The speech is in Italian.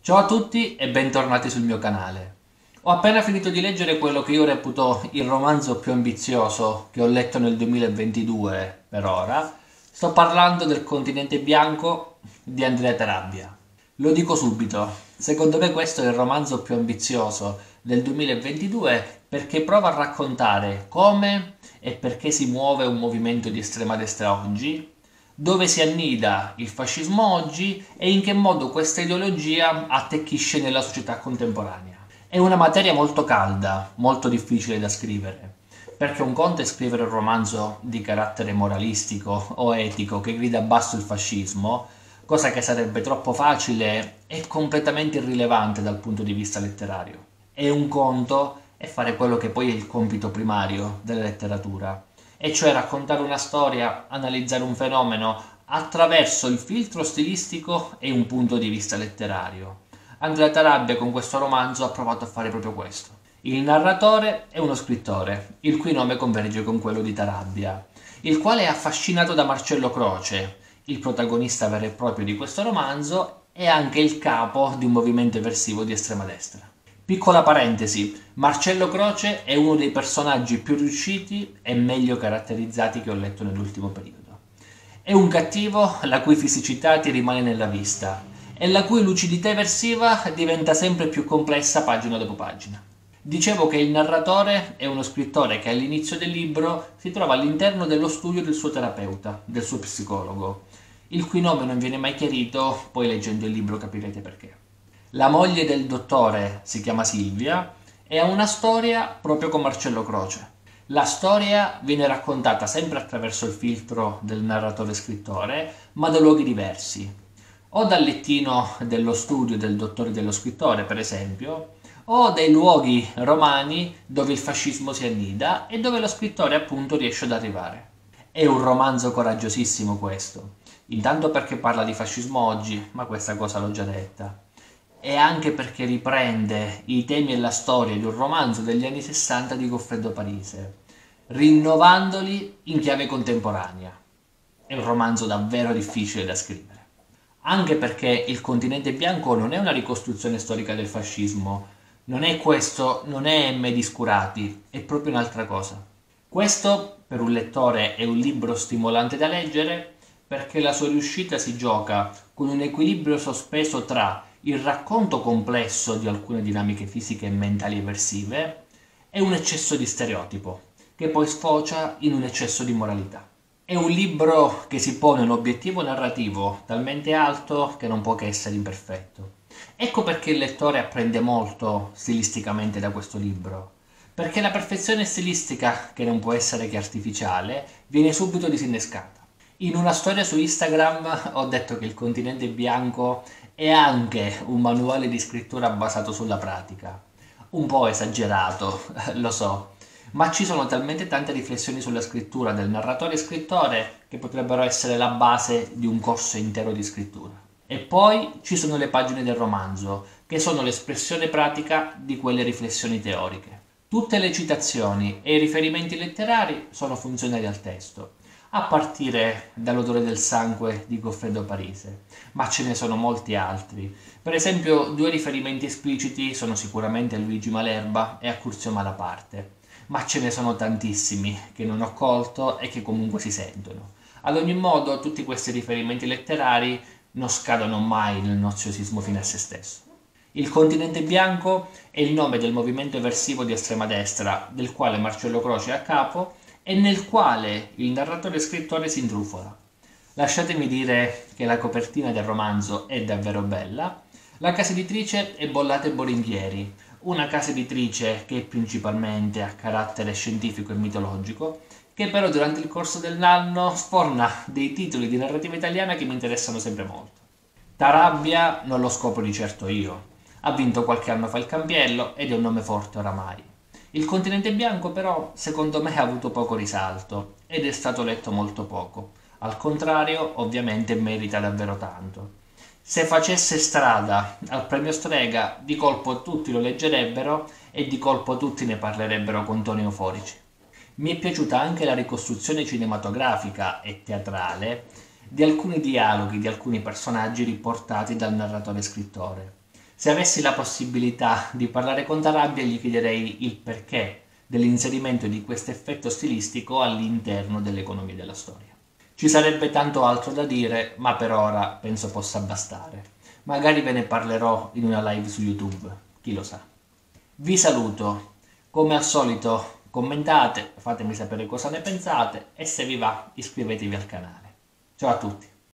Ciao a tutti e bentornati sul mio canale. Ho appena finito di leggere quello che io reputo il romanzo più ambizioso che ho letto nel 2022 per ora. Sto parlando del Continente Bianco di Andrea Tarabia. Lo dico subito, secondo me questo è il romanzo più ambizioso del 2022 perché prova a raccontare come e perché si muove un movimento di estrema destra oggi, dove si annida il fascismo oggi e in che modo questa ideologia attecchisce nella società contemporanea. È una materia molto calda, molto difficile da scrivere, perché un conto è scrivere un romanzo di carattere moralistico o etico che grida basso il fascismo, cosa che sarebbe troppo facile e completamente irrilevante dal punto di vista letterario. E un conto è fare quello che poi è il compito primario della letteratura, e cioè raccontare una storia, analizzare un fenomeno attraverso il filtro stilistico e un punto di vista letterario. Andrea Tarabia con questo romanzo ha provato a fare proprio questo. Il narratore è uno scrittore, il cui nome converge con quello di Tarabia, il quale è affascinato da Marcello Croce, il protagonista vero e proprio di questo romanzo e anche il capo di un movimento eversivo di estrema destra. Piccola parentesi, Marcello Croce è uno dei personaggi più riusciti e meglio caratterizzati che ho letto nell'ultimo periodo. È un cattivo la cui fisicità ti rimane nella vista e la cui lucidità eversiva diventa sempre più complessa pagina dopo pagina. Dicevo che il narratore è uno scrittore che all'inizio del libro si trova all'interno dello studio del suo terapeuta, del suo psicologo, il cui nome non viene mai chiarito, poi leggendo il libro capirete perché. La moglie del dottore si chiama Silvia e ha una storia proprio con Marcello Croce. La storia viene raccontata sempre attraverso il filtro del narratore scrittore, ma da luoghi diversi. O dal lettino dello studio del dottore dello scrittore, per esempio, o dai luoghi romani dove il fascismo si annida e dove lo scrittore appunto riesce ad arrivare. È un romanzo coraggiosissimo questo, intanto perché parla di fascismo oggi, ma questa cosa l'ho già detta, e anche perché riprende i temi e la storia di un romanzo degli anni 60 di Goffredo Parise, rinnovandoli in chiave contemporanea. È un romanzo davvero difficile da scrivere, anche perché Il Continente Bianco non è una ricostruzione storica del fascismo, non è questo, non è M. di Scurati, è proprio un'altra cosa. Questo, per un lettore, è un libro stimolante da leggere perché la sua riuscita si gioca con un equilibrio sospeso tra il racconto complesso di alcune dinamiche fisiche e mentali eversive e un eccesso di stereotipo, che poi sfocia in un eccesso di moralità. È un libro che si pone un obiettivo narrativo talmente alto che non può che essere imperfetto. Ecco perché il lettore apprende molto stilisticamente da questo libro, perché la perfezione stilistica, che non può essere che artificiale, viene subito disinnescata. In una storia su Instagram ho detto che Il Continente Bianco è anche un manuale di scrittura basato sulla pratica. Un po' esagerato, lo so, ma ci sono talmente tante riflessioni sulla scrittura del narratore e scrittore che potrebbero essere la base di un corso intero di scrittura. E poi ci sono le pagine del romanzo, che sono l'espressione pratica di quelle riflessioni teoriche. Tutte le citazioni e i riferimenti letterari sono funzionali al testo, a partire dall'odore del sangue di Goffredo Parise, ma ce ne sono molti altri. Per esempio, due riferimenti espliciti sono sicuramente a Luigi Malerba e a Curzio Malaparte, ma ce ne sono tantissimi che non ho colto e che comunque si sentono. Ad ogni modo, tutti questi riferimenti letterari non scadono mai nel noziosismo fine a se stesso. Il Continente Bianco è il nome del movimento eversivo di estrema destra, del quale Marcello Croce è a capo e nel quale il narratore e scrittore si intrufola. Lasciatemi dire che la copertina del romanzo è davvero bella. La casa editrice è Bollate Boringhieri, una casa editrice che principalmente ha carattere scientifico e mitologico, che però durante il corso dell'anno sforna dei titoli di narrativa italiana che mi interessano sempre molto. Tarabia non lo scopro di certo io. Ha vinto qualche anno fa il Campiello ed è un nome forte oramai. Il Continente Bianco però secondo me ha avuto poco risalto ed è stato letto molto poco. Al contrario, ovviamente merita davvero tanto. Se facesse strada al premio Strega, di colpo tutti lo leggerebbero e di colpo tutti ne parlerebbero con toni euforici. Mi è piaciuta anche la ricostruzione cinematografica e teatrale di alcuni dialoghi di alcuni personaggi riportati dal narratore scrittore. Se avessi la possibilità di parlare con Tarabia gli chiederei il perché dell'inserimento di questo effetto stilistico all'interno dell'economia della storia. Ci sarebbe tanto altro da dire, ma per ora penso possa bastare. Magari ve ne parlerò in una live su YouTube, chi lo sa. Vi saluto, come al solito commentate, fatemi sapere cosa ne pensate e se vi va iscrivetevi al canale. Ciao a tutti!